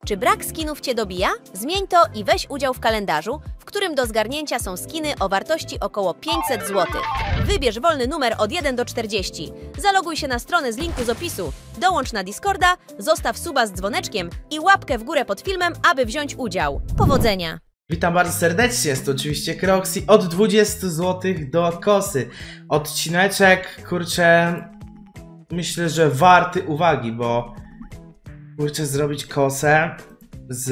Czy brak skinów Cię dobija? Zmień to i weź udział w kalendarzu, w którym do zgarnięcia są skiny o wartości około 500 zł. Wybierz wolny numer od 1 do 40. Zaloguj się na stronę z linku z opisu, dołącz na Discorda, zostaw suba z dzwoneczkiem i łapkę w górę pod filmem, aby wziąć udział. Powodzenia! Witam bardzo serdecznie, jest to oczywiście Kroxy od 20 zł do kosy. Odcineczek, kurczę, myślę, że warty uwagi, bo kurczę, zrobić kosę z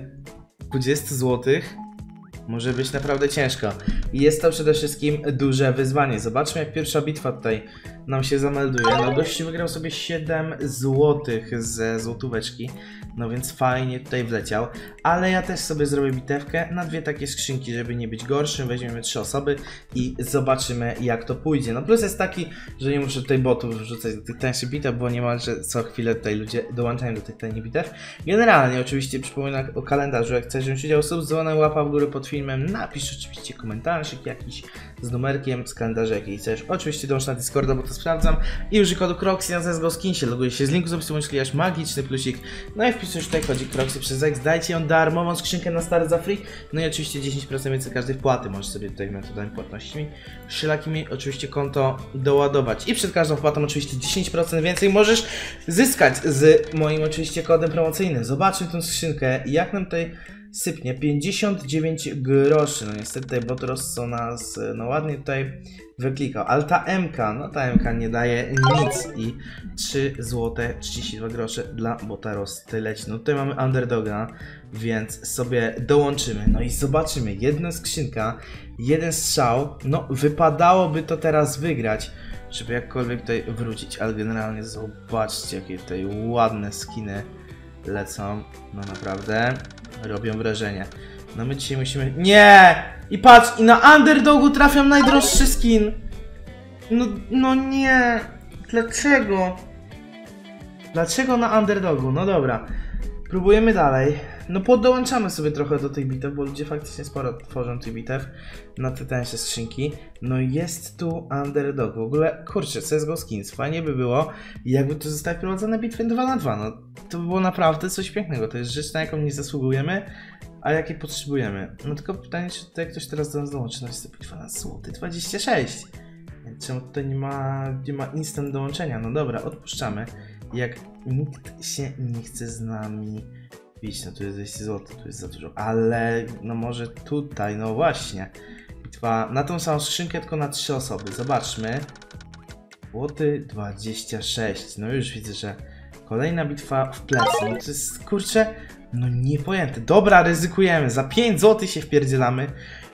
20 zł może być naprawdę ciężko. I jest to przede wszystkim duże wyzwanie. Zobaczmy, jak pierwsza bitwa tutaj nam się zamelduje. No gość wygrał sobie 7 zł ze złotóweczki, no więc fajnie tutaj wleciał. Ale ja też sobie zrobię bitewkę na dwie takie skrzynki, żeby nie być gorszym. Weźmiemy 3 osoby i zobaczymy, jak to pójdzie. No plus jest taki, że nie muszę tutaj botów wrzucać do tych tańszych bitew, bo niemalże co chwilę tutaj ludzie dołączają do tych tańszych bitew. Generalnie oczywiście przypominam o kalendarzu, jak chcesz wziąć udział, subzwona, łapa w górę pod filmem, napisz oczywiście komentarzyk jakiś z numerkiem, z kalendarza jaki chcesz. Oczywiście dołącz na Discorda, bo to sprawdzam. I użyj kodu Kroxy na CSGO Skinsie, loguje się z linku z opisu, bądź klikasz magiczny plusik. No i wpisujesz tutaj kodzik Kroxy przez X, dajcie ją darmową skrzynkę na start za free. No i oczywiście 10% więcej każdej wpłaty. Możesz sobie tutaj metodami płatnościami wszelakimi oczywiście konto doładować. I przed każdą wpłatą oczywiście 10% więcej możesz zyskać z moim oczywiście kodem promocyjnym. Zobaczmy tą skrzynkę, jak nam tutaj sypnie. 59 groszy. No niestety tutaj Botorosso nas no ładnie tutaj wyklikał. Ale ta MK, no ta MK nie daje nic. I 3 zł 32 grosze dla Botorosso tutaj leci. No tutaj mamy underdoga, więc sobie dołączymy. No i zobaczymy. Jedna skrzynka, jeden strzał. No wypadałoby to teraz wygrać, żeby jakkolwiek tutaj wrócić. Ale generalnie zobaczcie, jakie tutaj ładne skiny lecą. No naprawdę robią wrażenie. No my dzisiaj musimy... Nie! I patrz, i na underdogu trafiam najdroższy skin. No nie. Dlaczego? Dlaczego na underdogu? No dobra. Próbujemy dalej. No poddołączamy sobie trochę do tych bitew, bo ludzie faktycznie sporo tworzą tych bitew na te tańsze skrzynki. No jest tu underdog. W ogóle, kurczę, CSGO Skins. Fajnie by było, jakby tu zostały wprowadzone bitwy 2 na 2. No to by było naprawdę coś pięknego. To jest rzecz, na jaką nie zasługujemy, a jakiej potrzebujemy. No tylko pytanie, czy tutaj ktoś teraz do nas dołączy. No jest to bitwa na złoty 26. Czemu tutaj nie ma instant dołączenia? No dobra, odpuszczamy. Jak nikt się nie chce z nami bić, no tu jest 200 zł, tu jest za dużo, ale no może tutaj, no właśnie. Bitwa na tą samą skrzynkę, tylko na 3 osoby. Zobaczmy. Złoty 26. No już widzę, że kolejna bitwa w plecy. No to jest, kurczę, no niepojęte. Dobra, ryzykujemy. Za 5 zł się wpierdzielamy.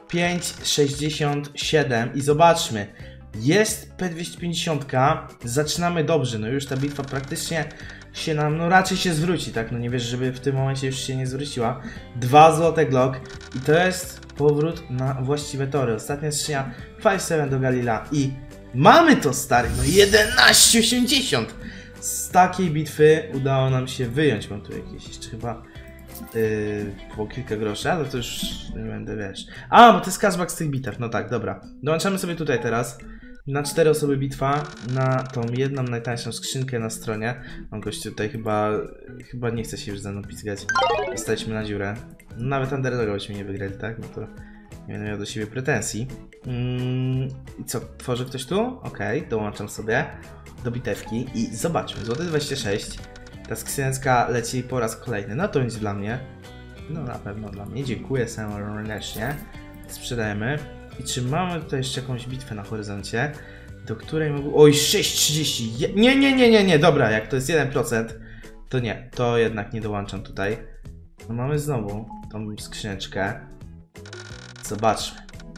5,67 i zobaczmy. Jest P250, zaczynamy dobrze, no już ta bitwa praktycznie się nam, no raczej się zwróci, tak, no nie wiesz, żeby w tym momencie już się nie zwróciła. 2 złote Glock i to jest powrót na właściwe tory. Ostatnia skrzynia 5-7 do Galila i mamy to, stary, no 11,80. Z takiej bitwy udało nam się wyjąć, mam tu jakieś jeszcze chyba po kilka groszy, ale to już nie będę, wiesz. A, bo to jest cashback z tych bitew, no tak, dobra. Dołączamy sobie tutaj teraz. Na 4 osoby bitwa, na tą jedną najtańszą skrzynkę na stronie. On gościu tutaj chyba nie chce się już ze mną pizgać. Zostaliśmy na dziurę. Nawet underdoga byśmy nie wygrali, tak? No to nie będę miał do siebie pretensji. I co, tworzy ktoś tu? Okej, dołączam sobie do bitewki i zobaczmy, złoty 26. Ta skrzyneczka leci po raz kolejny, no to będzie dla mnie. No na pewno dla mnie, dziękuję serdecznie. Sprzedajemy. I czy mamy tutaj jeszcze jakąś bitwę na horyzoncie, do której mogę... Oj, 6,30! Nie, dobra, jak to jest 1%, to nie, to jednak nie dołączam tutaj. No mamy znowu tą skrzyneczkę. Zobaczmy.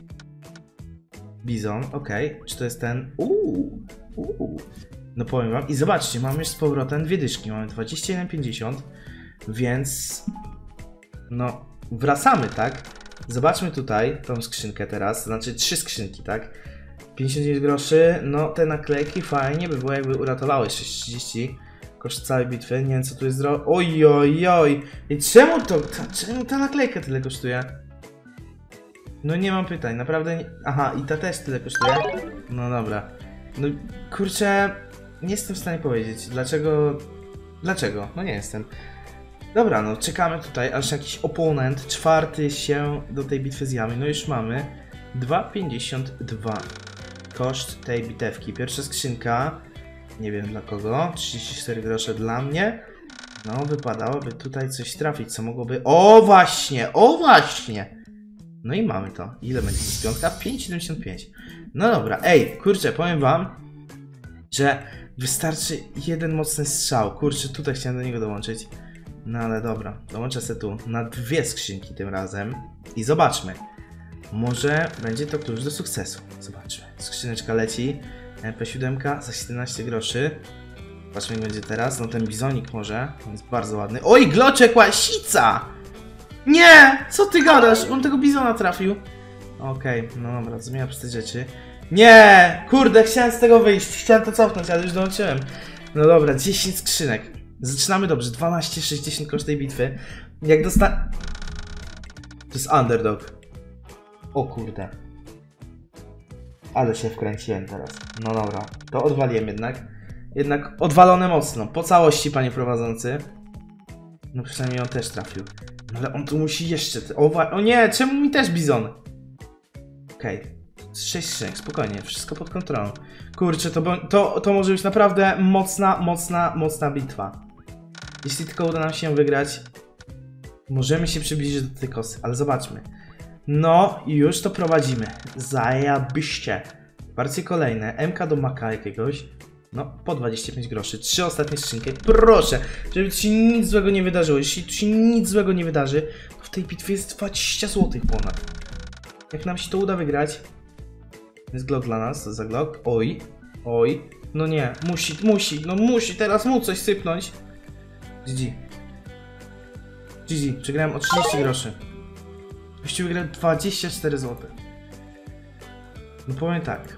Bizon, okej, czy to jest ten... No powiem wam, i zobaczcie, mamy już z powrotem 2 dyszki, mamy 21,50, więc... No, wracamy, tak? Zobaczmy tutaj tą skrzynkę teraz, znaczy 3 skrzynki, tak? 59 groszy, no te naklejki fajnie by było, jakby uratowały 6,30 koszt całej bitwy, nie wiem co tu jest oj, i czemu ta naklejka tyle kosztuje? No nie mam pytań, naprawdę nie... Aha, i ta też tyle kosztuje? No dobra, no kurczę, nie jestem w stanie powiedzieć, dlaczego, no nie jestem. Dobra, no czekamy tutaj, aż jakiś oponent, czwarty się do tej bitwy zjawi. No już mamy 2,52 koszt tej bitewki. Pierwsza skrzynka, nie wiem dla kogo, 34 grosze dla mnie. No wypadałoby tutaj coś trafić, co mogłoby... O właśnie, o właśnie! No i mamy to. Ile będzie z piątka? 5,75. No dobra, ej, kurczę, powiem wam, że wystarczy jeden mocny strzał. Kurczę, tutaj chciałem do niego dołączyć. No ale dobra, dołączę sobie tu na 2 skrzynki tym razem i zobaczmy. Może będzie to klucz do sukcesu. Zobaczmy. Skrzyneczka leci. MP7 za 17 groszy. Zobaczmy jak będzie teraz. No ten bizonik może. On jest bardzo ładny. Oj, gloczek łasica! Nie! Co ty gadasz? On tego bizona trafił. Okej, no dobra, zmienia przez te rzeczy. Nie! Kurde, chciałem z tego wyjść. Chciałem to cofnąć, ale już dołączyłem. No dobra, 10 skrzynek. Zaczynamy dobrze. 12,60 koszt tej bitwy. Jak dosta... To jest underdog. O kurde. Ale się wkręciłem teraz. No dobra, to odwaliłem jednak. Jednak odwalone mocno. Po całości, panie prowadzący. No przynajmniej on też trafił. No ale on tu musi jeszcze... O nie, czemu mi też bizon? Okej. 6 skrzynek, spokojnie, wszystko pod kontrolą. Kurczę, to może być naprawdę mocna bitwa. Jeśli tylko uda nam się wygrać, możemy się przybliżyć do tej kosy, ale zobaczmy. No i już to prowadzimy. Zajabyście. Partie kolejne, MK do maka jakiegoś. No, po 25 groszy. 3 ostatnie skrzynki. Proszę, żeby tu się nic złego nie wydarzyło. Jeśli tu się nic złego nie wydarzy, to w tej bitwie jest 20 zł ponad. Jak nam się to uda wygrać, jest Glock dla nas, za Glock. Oj, oj. No nie, musi teraz mu coś sypnąć. GG. GG, przegrałem o 30 groszy. Właściwie wygrałem 24 zł. No powiem tak.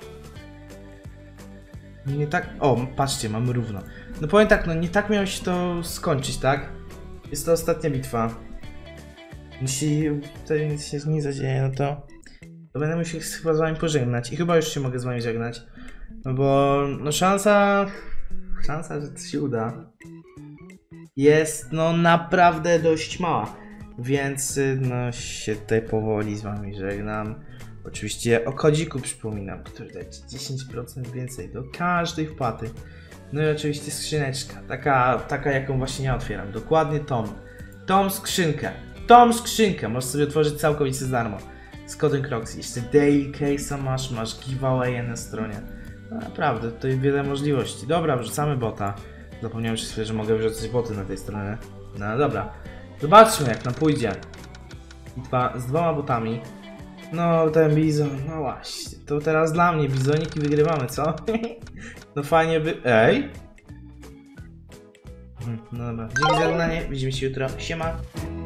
Nie tak... O, patrzcie, mamy równo. No powiem tak, no nie tak miało się to skończyć, tak? Jest to ostatnia bitwa. Jeśli tutaj nic się nie zadzieje, no to będę musiał chyba z wami pożegnać. I chyba już się mogę z wami żegnać. No bo no szansa, że to się uda, jest no naprawdę dość mała. Więc no się tutaj powoli z wami żegnam. Oczywiście o kodziku przypominam, który daje 10% więcej do każdej wpłaty. No i oczywiście skrzyneczka, taka jaką właśnie ja otwieram. Dokładnie tą skrzynkę. Możesz sobie otworzyć całkowicie za darmo. Z kodem Croxy. Jeszcze daily case'a masz giveaway na stronie. No naprawdę, tutaj wiele możliwości. Dobra, wrzucamy bota. Zapomniałem już chwilę, że mogę wrzucać boty na tej stronie. No dobra. Zobaczmy jak nam pójdzie. Z 2 botami. No ten bizon, no właśnie. To teraz dla mnie bizonik i wygrywamy, co? No fajnie by... Ej! No dobra, dzięki za oglądanie. Widzimy się jutro. Siema!